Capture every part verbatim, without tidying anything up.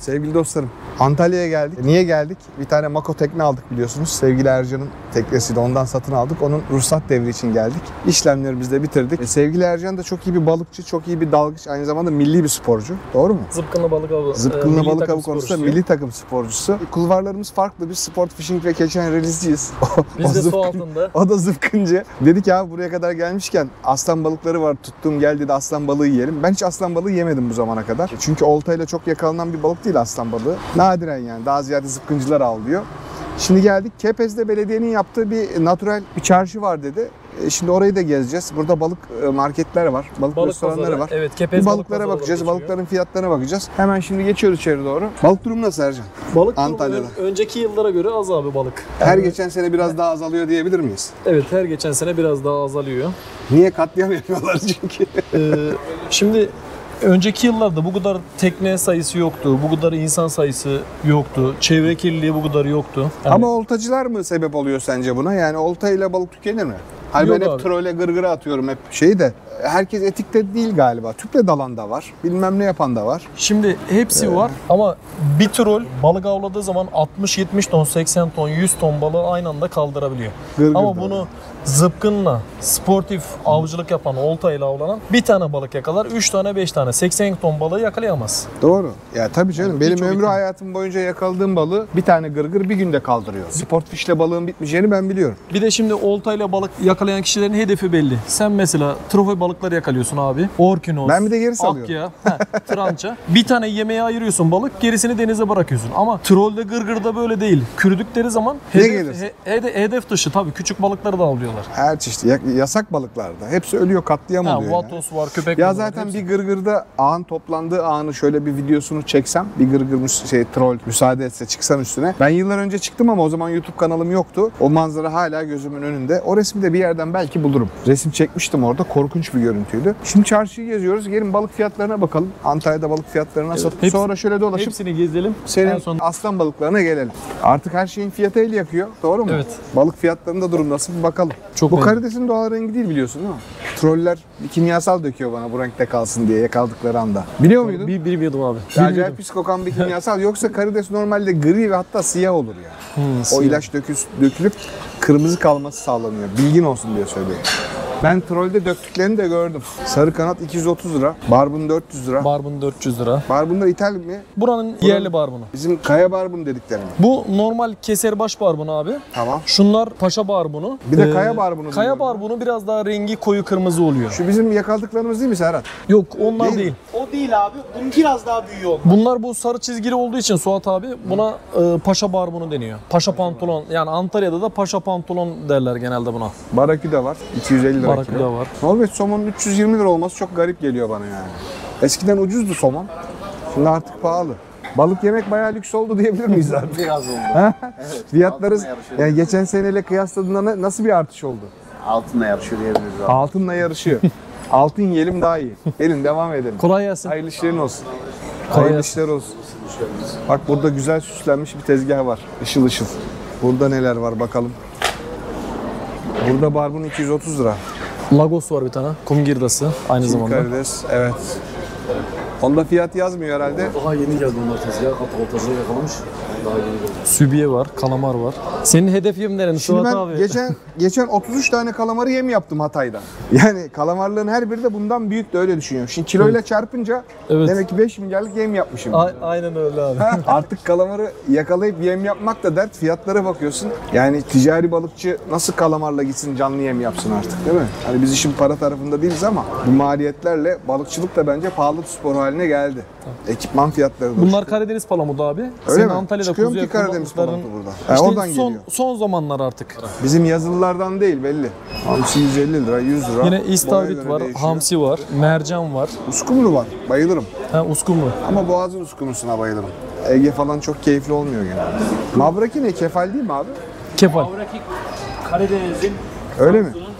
Sevgili dostlarım, Antalya'ya geldik. Niye geldik? Bir tane Mako tekne aldık biliyorsunuz. Sevgili Ercan'ın teknesiydi. Ondan satın aldık. Onun ruhsat devri için geldik. İşlemlerimizi de bitirdik. E, sevgili Ercan da çok iyi bir balıkçı, çok iyi bir dalgıç. Aynı zamanda milli bir sporcu. Doğru mu? Zıpkınlı balık avı. Zıpkınlı e, balık avı konusunda milli takım sporcusu. Kulvarlarımız farklı. Biz sport fishing ve catch and release'ciyiz. Biz de su altında. O da zıpkıncı. Dedi ki abi buraya kadar gelmişken aslan balıkları var. Tuttuğum gel dedi, aslan balığı yiyelim. Ben hiç aslan balığı yemedim bu zamana kadar. Çünkü oltayla çok yakalanan bir balık değil aslan balığı. Nadiren yani. Daha ziyade zıpkıncılar avlıyor. Şimdi geldik. Kepez'de belediyenin yaptığı bir natural bir çarşı var dedi. E şimdi orayı da gezeceğiz. Burada balık marketler var. Balık, balık restoranları pazarı var. Evet, Kepez bir balıklara balık bakacağız. Balıkların fiyatlarına bakacağız. Hemen şimdi geçiyoruz içeri doğru. Balık durumu nasıl Ercan? Balık Antalya'da. Durumu önceki yıllara göre az abi balık. Her Yani, geçen sene biraz daha azalıyor diyebilir miyiz? Evet, her geçen sene biraz daha azalıyor. Niye? Katliam yapıyorlar çünkü. ee, şimdi önceki yıllarda bu kadar tekne sayısı yoktu, bu kadar insan sayısı yoktu, çevre kirliliği bu kadar yoktu. Yani, ama oltacılar mı sebep oluyor sence buna? Yani oltayla balık tükenir mi? Hayır, ben hep abi. trole gırgıra atıyorum hep şeyi de. Herkes etikte değil galiba. Tüple dalan da var. Bilmem ne yapan da var. Şimdi hepsi Ee. var ama bir trol balık avladığı zaman altmış yetmiş ton, seksen ton, yüz ton balığı aynı anda kaldırabiliyor. Gırgır ama da bunu var. zıpkınla, sportif avcılık yapan, oltayla avlanan bir tane balık yakalar, üç tane, beş tane, seksen ton balığı yakalayamaz. Doğru. Ya tabii canım. Yani benim birçok ömrü itim. hayatım boyunca yakaladığım balığı bir tane gırgır bir günde kaldırıyor. Sport fişle balığın bitmeyeceğini ben biliyorum. Bir de şimdi oltayla balık yakalayan kişilerin hedefi belli. Sen mesela trofe balıkları yakalıyorsun abi. Orkinos, Ben bir de geri salıyorum. akya, heh, trança. Bir tane yemeğe ayırıyorsun balık, gerisini denize bırakıyorsun. Ama trolde gırgırda böyle değil. Kürdükleri zaman Ne hedef, gelirse. he- hede- hedef dışı tabii küçük balıkları da avlıyorlar. Her çeşit ya- yasak balıklarda. Hepsi ölüyor, katliam Ha, oluyor. ya. vatos var, köpek Ya balığı var, zaten hepsi. bir gırgırda ağın toplandığı anı şöyle bir videosunu çeksem, bir gırgır müs- şey troll müsaade etse çıksam üstüne. Ben yıllar önce çıktım ama o zaman YouTube kanalım yoktu. O manzara hala gözümün önünde. O resmi de bir yerden belki bulurum. Resim çekmiştim orada. Korkunç bir görüntüydü. Şimdi çarşıyı geziyoruz. Gelin balık fiyatlarına bakalım. Antalya'da balık fiyatları nasıl? Evet, hepsi- Sonra şöyle dolaşıp Hepsini gezelim. senin En son aslan balıklarına gelelim. Artık her şeyin fiyatı el yakıyor. Doğru mu? Evet. Balık fiyatlarında durum nasıl bir bakalım. Çok Bu memnun. karidesin doğal rengi değil biliyorsun değil mi? Troller bir kimyasal döküyor bana bu renkte kalsın diye yakaladıkları anda. Biliyor muydun? bir, bir biliyordum abi. Ya Bilmiyordum. acayip pis kokan bir kimyasal. Yoksa karides normalde gri ve hatta siyah olur ya. Hmm, O siyah. ilaç döküs, dökülüp kırmızı kalması sağlanıyor. Bilgin olsun diye söylüyorum. Ben trolde döktüklerini de gördüm. Sarı kanat iki yüz otuz lira, barbun dört yüz lira. Barbun dört yüz lira. Barbunlar ithal mi? Buranın yerli barbunu. Bizim kaya barbun dediklerimiz. Bu normal keserbaş barbunu abi. Tamam. Şunlar paşa barbunu. Bir de kaya barbunu Kaya biliyorum barbunu biraz daha rengi koyu kırmızı oluyor. Şu bizim yakaladıklarımız değil mi Serhat? Yok onlar Değil değil. mi? O değil abi. Bunun biraz daha büyüğü oldu. Bunlar bu sarı çizgili olduğu için Suat abi buna e, paşa barbunu deniyor. Paşa pantolon. Yani Antalya'da da paşa pantolon derler genelde buna. Baraküda var. iki yüz elli lira Baraküda kilo. var. Norveç somonun üç yüz yirmi lira olması çok garip geliyor bana yani. Eskiden ucuzdu somon. Şimdi artık pahalı. Balık yemek bayağı lüks oldu diyebilir miyiz abi? Biraz oldu. Evet. Fiyatları altınla yarışıyor. yani geçen seneyle kıyasladığında na- nasıl bir artış oldu? Altınla yarışıyor diyebiliriz abi. Altınla yarışıyor. Altın yiyelim daha iyi. Gelin devam edelim. Kolay gelsin. Hayırlı işlerin olsun. Kolay Hayırlı gelsin. işler olsun. Bak burada güzel süslenmiş bir tezgah var. Işıl ışıl. Burada neler var bakalım. Burada barbun iki yüz otuz lira. Lagos var bir tane. Kum girdası aynı Çin zamanda. karides, evet. Onda fiyat yazmıyor herhalde. Daha yeni geldi onlar tezgaha. Hatta oltacıya yakalamış. Daha yeni geldi. Sübiye var, kalamar var. Senin hedef yemlerin Şimdi Suat ben abi. geçen geçen otuz üç tane kalamarı yem yaptım Hatay'da. Yani kalamarların her biri de bundan büyük de öyle düşünüyorum. Şimdi kiloyla çarpınca Evet. demek ki beş milyarlık yem yapmışım. A- aynen öyle abi. Artık kalamarı yakalayıp yem yapmak da dert. Fiyatlara bakıyorsun. Yani ticari balıkçı nasıl kalamarla gitsin canlı yem yapsın artık değil mi? Hani biz işin para tarafında değiliz ama bu maliyetlerle balıkçılık da bence pahalı bir spor haline geldi. Ekipman fiyatları da Bunlar uçtu. Karadeniz palamudu abi. Öyle Senin mi? Antalya'da Çıkıyor mu kuzu ki Karadeniz yakalamışların- palamudu burada? Ha, İşte oradan son, geliyor. son zamanlar artık. Bizim yazılılardan değil belli. Hamsi yüz elli lira, yüz lira. Yine Boya istavrit göre var, değişiyor. hamsi var, mercan var. Uskumru var. Bayılırım. Ha, uskumru. Ama boğazın uskumrusuna bayılırım. Ege falan çok keyifli olmuyor genelde. Mavraki ne? Kefal değil mi abi? Kefal. Avraki Karadeniz'in Öyle mi?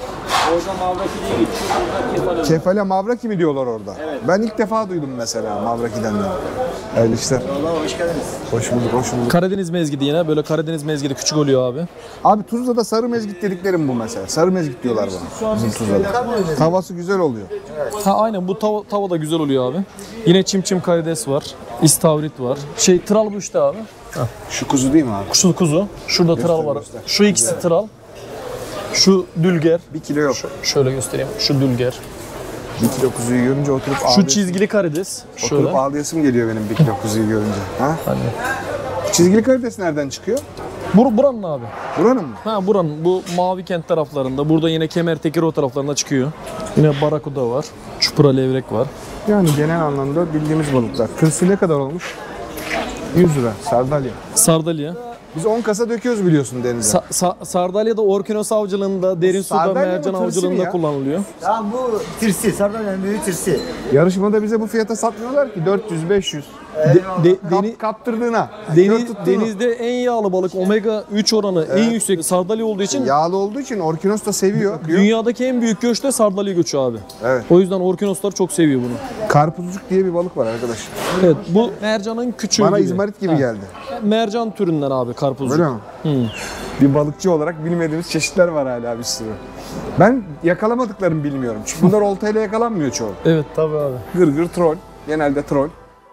Orada mavraki diye geçiyor. Burada kefal oluyor. Kefale mavraki mi diyorlar orada? Evet. Ben ilk defa duydum mesela mavrakiden de. Öyle işte. Vallahi hoş geldiniz. Hoş bulduk, hoş bulduk. Karadeniz mezgidi yine. Böyle Karadeniz mezgidi küçük oluyor abi. Abi Tuzla'da sarı mezgit dediklerim bu mesela. Sarı mezgit diyorlar bana. Bizim Tuzla'da. Tavası güzel oluyor. Ha aynen bu tava, tava da güzel oluyor abi. Yine çim çim karides var. İstavrit var. Şey tral bu işte abi. Şu kuzu değil mi abi? Şu kuzu. Şurada tral var. göster. Şu ikisi tral. Şu dülger. Bir kilo yok. Şöyle göstereyim. Şu dülger. Bir kilo kuzuyu görünce oturup Şu ağlayasım, çizgili karides. Şöyle. oturup ağlayasım geliyor benim bir kilo kuzuyu görünce. Ha? Hani. Çizgili karides nereden çıkıyor? Bur buranın abi. Buranın mı? Ha buranın. Bu mavi kent taraflarında. Burada yine Kemertekir o taraflarında çıkıyor. Yine barakuda var. Çupra levrek var. Yani genel anlamda bildiğimiz balıklar. Tırsı ne kadar olmuş? yüz lira. Sardalya. Sardalya. Biz on kasa döküyoruz biliyorsun denize. Sa- sa- Sardalya da Orkinos avcılığında, derin suda Sardalya mı, mercan tırsı mı avcılığında ya? kullanılıyor. Tamam bu tirsi. Sardanyanın büyüğü tirsi. Yarışmada bize bu fiyata satmıyorlar ki dört yüz beş yüz. De- de- Kap, deni- kaptırdığına. kör deniz, tuttuğunu. denizde en yağlı balık omega üç oranı en yüksek sardalya olduğu için Yağlı olduğu için Orkinos da seviyor. diyor. dünyadaki en büyük göç de sardalya göçü abi. Evet. O yüzden Orkinoslar çok seviyor bunu. Karpuzcuk diye bir balık var arkadaşlar. Evet bu mercanın küçüğü Bana gibi. izmarit gibi Ha, geldi. Mercan türünden abi karpuzcuk. Öyle mi? Bir balıkçı olarak bilmediğimiz çeşitler var hala bir sürü. Ben yakalamadıklarımı bilmiyorum. Çünkü bunlar oltayla yakalanmıyor çoğu. Evet tabii abi. Gır gır troll. Genelde troll.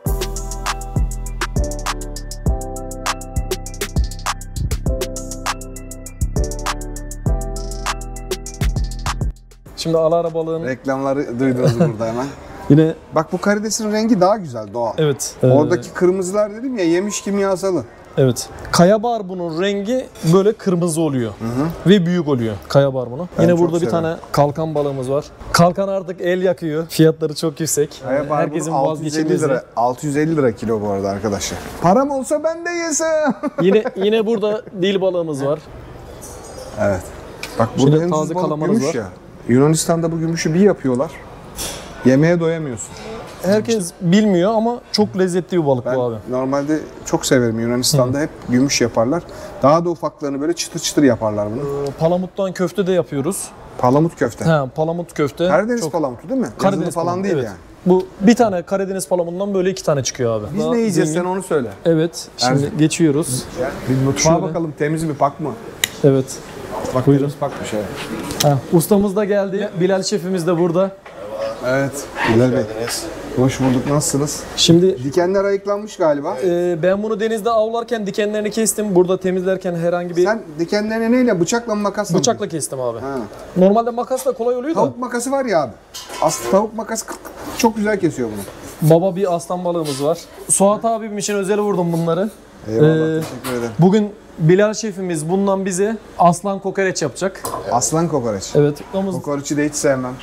Şimdi alara balığın Reklamları duydunuz burada hemen. yine Bak bu karidesin rengi daha güzel doğal. evet. Oradaki kırmızılar dedim ya yemiş kimyasalı. Evet. Kaya barbunun rengi böyle kırmızı oluyor. Ve büyük oluyor kaya barbunu. Ben Yine çok burada bir severim. tane kalkan balığımız var. Kalkan artık el yakıyor. Fiyatları çok yüksek. Kaya barbunu Herkesin altı yüz elli vazgeçilmezi. lira. altı yüz elli lira kilo bu arada arkadaşlar. Param olsa ben de yesem. Yine yine burada dil balığımız var. Evet. Bak burada Şimdi en taze ucuz balık kalamarımız gümüş var. ya. Yunanistan'da bu gümüşü bir yapıyorlar. Yemeğe doyamıyorsun. Herkes bilmiyor ama çok lezzetli bir balık Ben bu abi. normalde çok severim. Yunanistan'da hep gümüş yaparlar. Daha da ufaklarını böyle çıtır çıtır yaparlar bunu. Ee, Palamuttan köfte de yapıyoruz. Palamut köfte. He, palamut köfte. Karadeniz çok... palamutu değil mi? Karadeniz Yazılı falan palamutu, değil evet. yani. Bu bir tane Karadeniz palamundan böyle iki tane çıkıyor abi. Biz Daha ne yiyeceğiz zengin. sen onu söyle. Evet. Şimdi Erzurum. geçiyoruz. Bir mutfağa Şöyle. bakalım temiz mi pak mı? Evet. Bak buyurun. Pakmış evet. Ha, ustamız da geldi. Bilal şefimiz de burada. Evet. Bilal Bey. Hoş bulduk. Nasılsınız? Şimdi Dikenler ayıklanmış galiba. e, ben bunu denizde avlarken dikenlerini kestim. Burada temizlerken herhangi bir Sen dikenlerini neyle? Bıçakla mı makasla mı? bıçakla kestim abi. Ha. Normalde makasla kolay oluyor da. Tavuk makası var ya abi. Aslında tavuk makası kıt kıt çok güzel kesiyor bunu. Baba bir aslan balığımız var. Suat abim için özel vurdum bunları. Eyvallah. Ee, teşekkür ederim. Bugün Bilal şefimiz bundan bize aslan kokoreç yapacak. Aslan kokoreç. Evet. Domuz. Kokoreçi de hiç sevmem.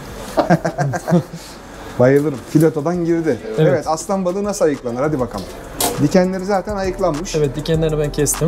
Bayılırım. Filetodan girdi. Evet. Evet. Aslan balığı nasıl ayıklanır? Hadi bakalım. Dikenleri zaten ayıklanmış. Evet dikenlerini ben kestim.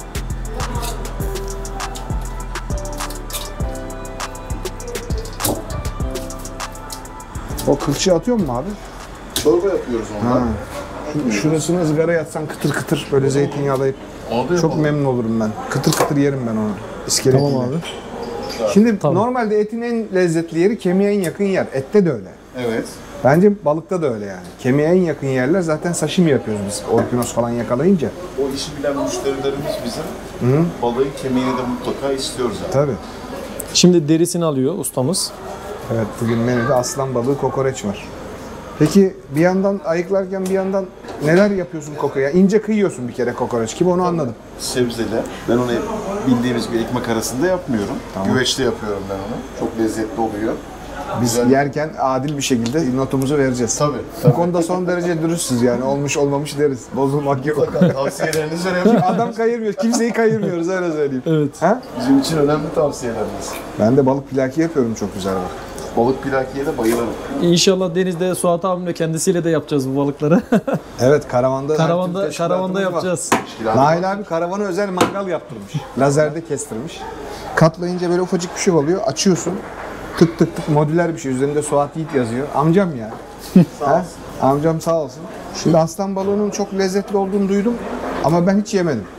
O kılçığı atıyor mu abi? Çorba yapıyoruz ondan. Ha. Şu, şurasını ızgara yatsan kıtır kıtır böyle zeytinyağlayıp Onu da çok yapalım. memnun olurum ben. Kıtır kıtır yerim ben onu. İskeletiyle. Tamam abi. Şimdi Tamam. normalde etin en lezzetli yeri kemiğe en yakın yer. Ette de öyle. Evet. Bence balıkta da öyle yani. Kemiğe en yakın yerler zaten sashimi yapıyoruz biz. Orkinos falan yakalayınca. O işi bilen müşterilerimiz bizim balığın kemiğini de mutlaka istiyoruz yani. Tabii. Şimdi derisini alıyor ustamız. Evet bugün menüde aslan balığı kokoreç var. Peki bir yandan ayıklarken bir yandan neler yapıyorsun kokoreç? İnce kıyıyorsun bir kere kokoreç gibi onu anladım. Sebzeli. Ben onu hep bildiğimiz bir ekmek arasında yapmıyorum. Güveçte yapıyorum ben onu. Çok lezzetli oluyor. Biz Güzel. yerken adil bir şekilde notumuzu vereceğiz. Tabii. Bu tabii. konuda son derece dürüstsüz yani. Olmuş olmamış deriz. Bozulmak yok. Mutlaka tavsiyelerinizi önemli. Adam kayırmıyoruz. Kimseyi kayırmıyoruz öyle söyleyeyim. Evet. Ha? Bizim için önemli tavsiyeleriniz. Ben de balık pilaki yapıyorum çok güzel bak. Balık pilakiye de bayılırım. İnşallah denizde Suat abimle kendisiyle de yapacağız bu balıkları. Evet karavanda her türlü karavanda teşkilatımız karavanda var. yapacağız. Nail abi karavana özel mangal yaptırmış. Lazerde kestirmiş. Katlayınca böyle ufacık bir şey oluyor. Açıyorsun. Tık tık tık modüler bir şey. Üzerinde Suat Yiğit yazıyor. Amcam ya. Ha? Amcam sağ olsun. Şimdi aslan balığının çok lezzetli olduğunu duydum. Ama ben hiç yemedim.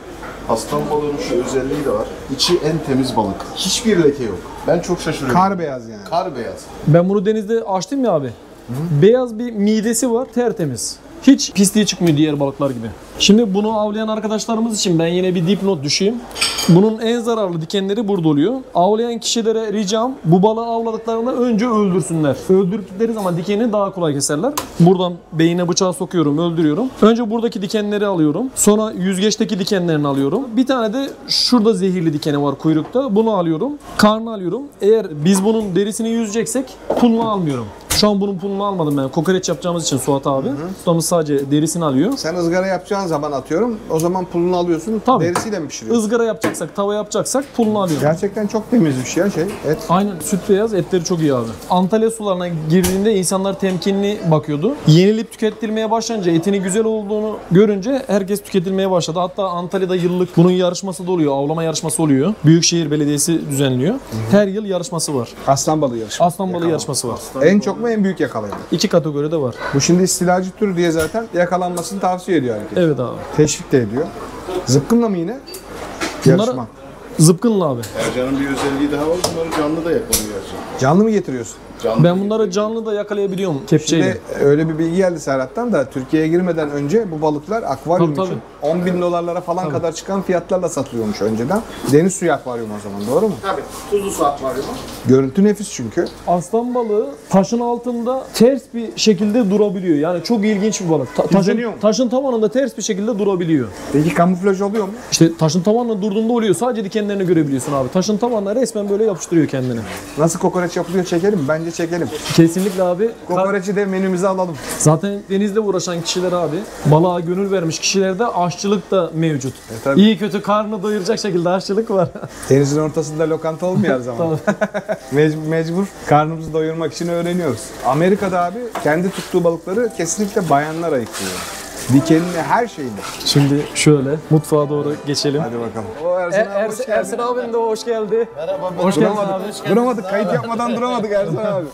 Aslan balığının şu özelliği de var. İçi en temiz balık. Hiçbir leke yok. Ben çok şaşırıyorum. Kar beyaz yani. Kar beyaz. Ben bunu denizde açtım ya abi. Beyaz bir midesi var, tertemiz. Hiç pisliği çıkmıyor diğer balıklar gibi. Şimdi bunu avlayan arkadaşlarımız için ben yine bir dipnot düşeyim. Bunun en zararlı dikenleri burada oluyor. Avlayan kişilere ricam bu balığı avladıklarında önce öldürsünler. Öldürdükleri zaman dikenini daha kolay keserler. Buradan beyine bıçağı sokuyorum, öldürüyorum. Önce buradaki dikenleri alıyorum. Sonra yüzgeçteki dikenlerini alıyorum. Bir tane de şurada zehirli dikeni var kuyrukta. Bunu alıyorum. Karnı alıyorum. Eğer biz bunun derisini yüzeceksek pulunu almıyorum. Şu an bunun pulunu almadım ben. Kokoreç yapacağımız için Suat abi. Ustamız sadece derisini alıyor. Sen ızgara yapacağın zaman atıyorum. O zaman pulunu alıyorsun. Tabii. Derisiyle mi pişiriyorsun? Izgara yapacaksak, tava yapacaksak pulunu alıyorum. Gerçekten çok temizmiş ya şey. Et. Aynen, süt beyaz, etleri çok iyi abi. Antalya sularına girdiğinde insanlar temkinli bakıyordu. Yenilip tüketilmeye başlayınca, etini güzel olduğunu görünce herkes tüketilmeye başladı. Hatta Antalya'da yıllık bunun yarışması da oluyor, avlama yarışması oluyor. Büyükşehir Belediyesi düzenliyor. Her yıl yarışması var. Aslan balığı yarışı. Aslan balığı yarışması var. En çok mu en büyük yakalayan? İki kategoride var. Bu şimdi istilacı tür diye zaten yakalanmasını tavsiye ediyor herkes. Evet abi. Teşvik de ediyor. Zıpkınla mı yine? Bunlara Yarışma. zıpkınlı abi. Ercan'ın bir özelliği daha var. Bunları canlı da yakalıyor Ercan. Canlı mı getiriyorsun? Canlı. Ben bunları canlı da yakalayabiliyorum kepçeyle. Şimdi öyle bir bilgi geldi Serhat'tan da Türkiye'ye girmeden önce bu balıklar akvaryum Tabii, için on bin dolarlara falan kadar çıkan fiyatlarla satılıyormuş önceden. Deniz suyu akvaryumu o zaman, doğru mu? Tabii. Tuzlu su akvaryumu. Görüntü nefis çünkü. Aslan balığı taşın altında ters bir şekilde durabiliyor. Yani çok ilginç bir balık. Ta- taşın, Yüzeniyor mu? taşın tavanında ters bir şekilde durabiliyor. Peki kamuflaj oluyor mu? İşte taşın tavanında durduğunda oluyor. Sadece dikenlerini görebiliyorsun abi. Taşın tavanına resmen böyle yapıştırıyor kendini. Nasıl kokoreç yapılıyor çekelim mi? Bence çekelim. Kesinlikle abi. Kokoreçi de menümüze alalım. Zaten denizle uğraşan kişiler abi, balığa gönül vermiş kişilerde aşçılık da mevcut. E, tabii. İyi kötü karnını doyuracak şekilde aşçılık var. Denizin ortasında lokanta olmuyor her zaman. Mec- mecbur karnımızı doyurmak için öğreniyoruz. Amerika'da abi kendi tuttuğu balıkları kesinlikle bayanlar ayıklıyor. Dikenini, her şeyini. Şimdi şöyle mutfağa doğru geçelim. Hadi bakalım. O Ersan Er- abi hoş Ersin, geldin. Ersin abim de hoş geldi. Merhaba. Hoş geldin Duramadık. abi. Duramadık. Kayıt yapmadan duramadık Ersan abi.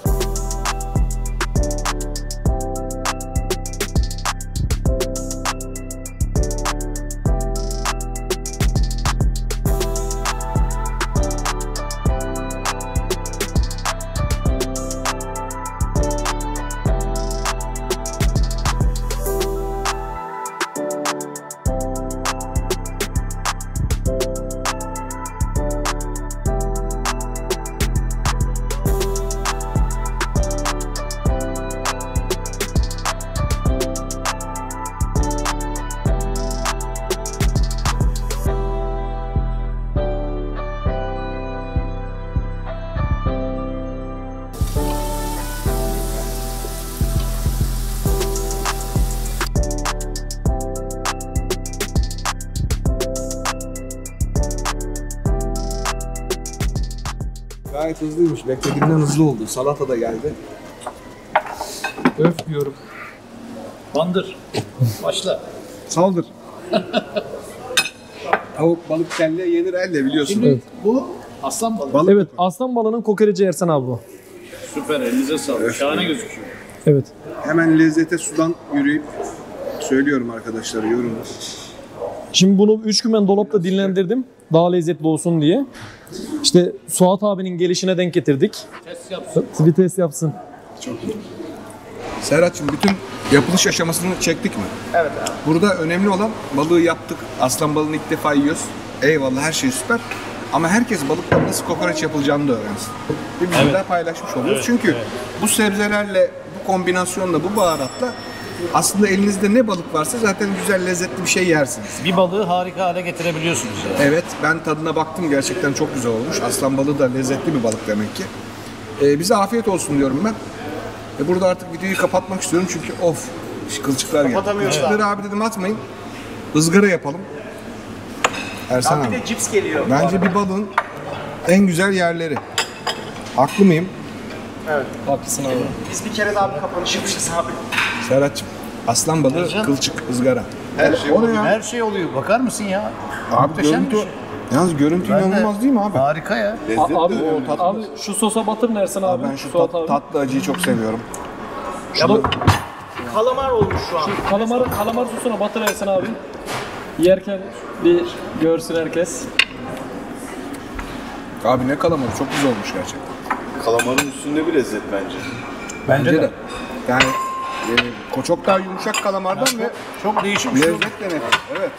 Gayet hızlıymış. Beklediğimden hızlı oldu. Salata da geldi. Öf diyorum. Bandır. Başla. Saldır. Tavuk, balık kelle yenir elle biliyorsun. Evet. Bu aslan balığı. Balık Evet, aslan balığının kokoreci Ersan abi bu. Süper. Elinize sağlık. Şahane gözüküyor. Evet. Hemen lezzete sudan yürüyüp söylüyorum arkadaşlara yorumu. Şimdi bunu üç gün ben dolapta dinlendirdim. Daha lezzetli olsun diye. İşte Suat abinin gelişine denk getirdik. Test yapsın. Bir test yapsın. Çok iyi. Serhat'cığım bütün yapılış aşamasını çektik mi? Evet abi. Burada önemli olan balığı yaptık. Aslan balığını ilk defa yiyoruz. Eyvallah her şey süper. Ama herkes balıkla nasıl kokoreç yapılacağını da öğrensin. Bir bilgi daha paylaşmış oluyoruz. Çünkü bu sebzelerle, bu kombinasyonla, bu baharatla aslında elinizde ne balık varsa zaten güzel lezzetli bir şey yersiniz. Bir balığı harika hale getirebiliyorsunuz yani. Evet, ben tadına baktım, gerçekten çok güzel olmuş. Aslan balığı da lezzetli bir balık demek ki. Ee, bize afiyet olsun diyorum ben. E burada artık videoyu kapatmak istiyorum çünkü of, kılçıklar geldi. Kapatamıyoruz Kılçıkları abi dedim atmayın. Izgara yapalım. Ersan abi. Bir de cips geliyor. Bence bir balığın en güzel yerleri. Haklı mıyım? Haklısın abi. Biz bir kere daha bir kapanış yapacağız abi. Serhat'cığım, aslan balığı, Ercan. kılçık, ızgara. Her şey O ne ya? Her şey oluyor. Bakar mısın ya? Abi Muhteşem bir görüntü, şey. yalnız görüntü Ben de- inanılmaz değil mi abi? Harika ya. Lezzet Abi, de önemli. tatlı. abi şu sosa batırın Ersan abi. Ben şu Suat tat- abi. tatlı acıyı çok seviyorum. Ya bu kalamar olmuş şu an. Kalamar, kalamar sosuna batır Ersan abi. Yerken bir görsün herkes. Abi ne kalamarı, çok güzel olmuş gerçekten. Kalamarın üstünde bir lezzet bence. Bence, de. Yani e, çok daha yumuşak kalamardan ve Çok değişik bir şey oldu. lezzet de nefis. Evet.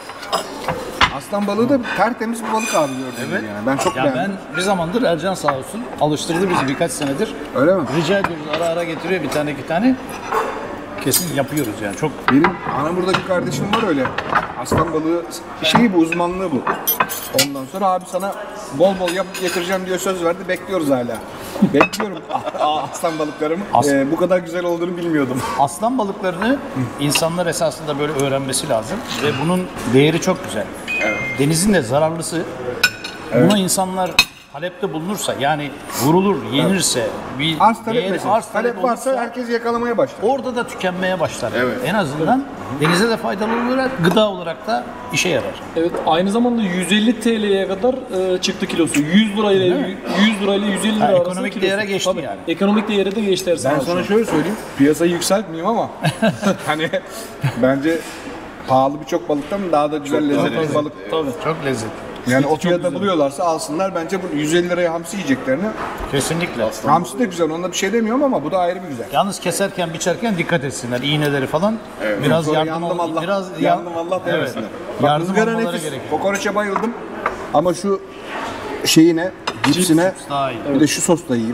Aslan balığı da tertemiz bir balık abi gördüğüm Evet. gibi yani. Ben çok Ya beğendim. ben bir zamandır Ercan sağ olsun alıştırdı bizi birkaç senedir. Öyle mi? Rica ediyoruz, ara ara getiriyor bir tane iki tane. Kesin yapıyoruz yani çok. Benim Anamur'da bir kardeşim var öyle. Aslan balığı şeyi bu, uzmanlığı bu. Ondan sonra abi sana bol bol yapıp getireceğim diye söz verdi. Bekliyoruz hala. Bekliyorum aslan balıklarımı. As- Ee, bu kadar güzel olduğunu bilmiyordum. Aslan balıklarını insanlar esasında böyle öğrenmesi lazım ve bunun değeri çok güzel. Denizin de zararlısı. Buna insanlar talepte bulunursa yani vurulur, yenirse bir Arz talep değeri- meselesi. arz Talep talep varsa olursa herkes yakalamaya başlar. orada da tükenmeye başlar. Evet. En azından denize de faydalı olarak gıda olarak da işe yarar. Evet, aynı zamanda yüz elli T L'ye kadar e, çıktı kilosu. yüz lirayla yüz lirayla yüz elli lira Ha, arası ekonomik kilosu. değere geçti Tabii, yani. Ekonomik değeri de geçti Ersan Ben abi. sana şöyle söyleyeyim. Piyasayı yükseltmeyeyim ama hani bence pahalı birçok balıktan daha da güzel lezzetli bir balık. Tabii. Çok lezzetli. Yani o fiyata buluyorlarsa alsınlar. Bence bu yüz elli liraya hamsi yiyeceklerini. Kesinlikle. Hamsi de güzel, onda bir şey demiyorum ama bu da ayrı bir güzel. Yalnız keserken, biçerken dikkat etsinler. İğneleri falan. Biraz Sonra yardım yandım ol- Allah, biraz yandım Allah demesinler. Bak Yardım ızgara almaları nefis. gerekiyor. Kokoreçe bayıldım. Ama şu şeyine, cipsine, Daha iyi. bir de şu sosla yiyeyim.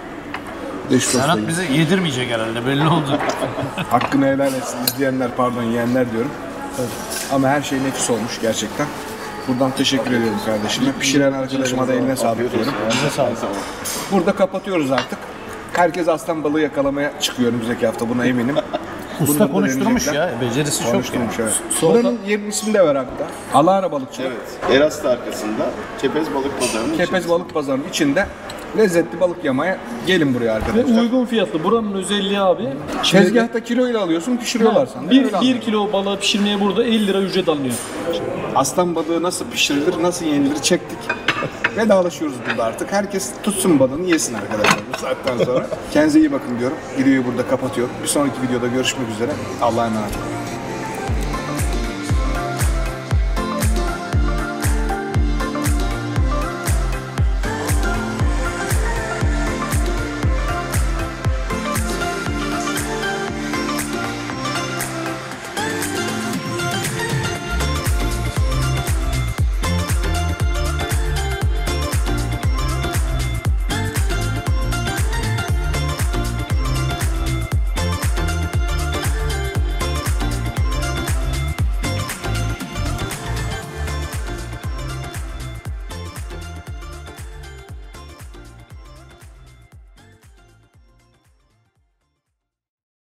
Bir de şu sosla Serhat yiyeyim. bize yedirmeyecek herhalde belli oldu. Hakkını helal etsin izleyenler, pardon yiyenler diyorum. Ama her şey nefis olmuş gerçekten. Buradan teşekkür ediyorum kardeşime. Pişiren arkadaşıma da eline sağlık diyorum. Bize sağlık. Burada kapatıyoruz artık. Herkes aslan balığı yakalamaya çıkıyor önümüzdeki hafta, buna eminim. Bunu Usta da konuşturmuş deneyecekler. ya. Becerisi çok. Konuşturmuş evet. Buranın yerinin ismini de ver hatta. Alara Balıkçılık. Evet. Eras'ta arkasında Kepez Balık Pazarı'nın Kepez içerisinde. Balık Pazarı'nın içinde lezzetli balık yemaya gelin buraya Ve arkadaşlar. uygun fiyatlı. Buranın özelliği abi. Tezgahta kiloyla alıyorsun, pişiriyorlar sana. Bir, Öyle bir alıyorlar. kilo balığı pişirmeye burada elli lira ücret alınıyor. Aslan balığı nasıl pişirilir, nasıl yenilir çektik. Vedalaşıyoruz burada artık. Herkes tutsun balığını yesin arkadaşlar bu saatten sonra. Kendinize iyi bakın diyorum. Videoyu burada kapatıyorum. Bir sonraki videoda görüşmek üzere. Allah'a emanet olun.